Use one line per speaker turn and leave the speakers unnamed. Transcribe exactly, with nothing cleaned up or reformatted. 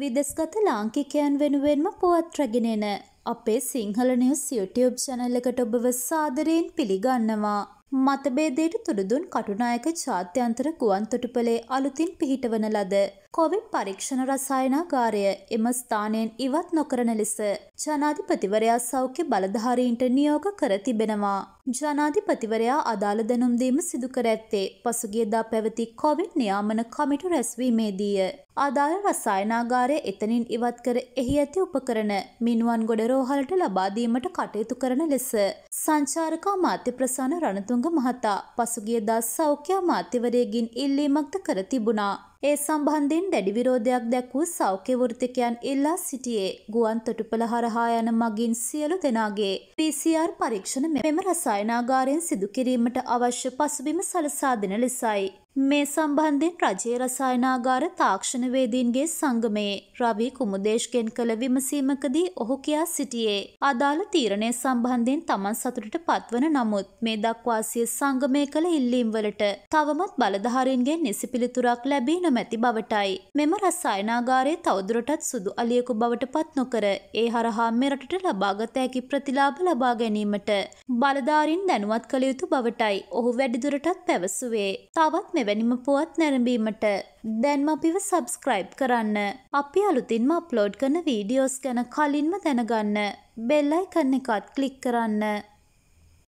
විදෙස්ගත ලාංකිකයන් වෙනුවෙන්ම පුවත් රැගෙන එන අපේ සිංහල නිවුස් YouTube channel එකට ඔබව සාදරයෙන් පිළිගන්නවා. මතභේදයට තුඩුදුන් කටුනායක ජාත්‍යන්තර ගුවන් තොටුපළේ අලුතින් පිහිටවන ලද කොවිඩ් පරීක්ෂණ රසායනාගාරය එම ස්ථානයෙන් ඉවත් නොකරන ලෙස ජනාධිපතිවරයා සෞඛ්‍ය බලධාරීන්ට නියෝග කර තිබෙනවා. ජනාධිපතිවරයා අදාළ දැනුම් දීම සිදු කර ඇත්තේ පසුගියදා පැවති කොවිඩ් නියාමන කමිටු රැස්වීමේදීය. අදාළ රසායනාගාරය එතනින් ඉවත් කර එහි ඇති උපකරණ මිනුවන් ගොඩ රෝහලට ලබා දීමට කටයුතු කරන ලෙස සංචාරක අමාත්‍ය ප්‍රසන්න රණතුංග මහතා පසුගියදා සෞඛ්‍ය අමාත්‍යවරයෙකුගෙන් ඉල්ලීමක්ද කර තිබුණා. ඒ සම්බන්ධයෙන් දැඩි විරෝධයක් දැක්වූ සෞඛ්‍ය වෘත්තිකයන් ඉල්ලා සිටියේ ගුවන් තොටුපළ හරහා යන මගින් සියලු දෙනාගේ පී සී ආර් පරීක්ෂණ මෙම රසායනාගාරයෙන් සිදු කිරීමට අවශ්‍ය පසුබිම සලසා දෙන ලෙසයි. මේ සම්බන්ධයෙන් රජයේ රසායනාගාර තාක්ෂණවේදීන්ගේ සංගමයේ රවි කුමුදේෂ්ගෙන් කළ විමසීමකදී ඔහු කියා සිටියේ අදාළ තීරණය සම්බන්ධයෙන් තමන් සතුටට පත්වන නමුත් මේ දක්වා සිය සංගමය කළ ඉල්ලීම්වලට තවමත් බලධාරීන්ගෙන් නිසි පිළිතුරක් ලැබී නොමැති බවටයි. මෙම රසායනාගාරයේ තවදුරටත් සුදු අලියෙකු බවට පත් නොකර ඒ හරහා මෙරටට ලබාගත හැකි ප්‍රතිලාභ ලබා ගැනීමට බලධාරීන් දැනුවත් කළ යුතු බවටයි ඔහු වැඩිදුරටත් පැවසුවේ. තවත් මෙවැනිම පුවත් නැරඹීමට දැන්ම අපිව සබ්ස්ක්‍රයිබ් කරන්න. අපි අලුතින්ම අප්ලෝඩ් කරන වීඩියෝස් ගැන කලින්ම දැනගන්න බෙල් අයිකන් එකත් ක්ලික් කරන්න.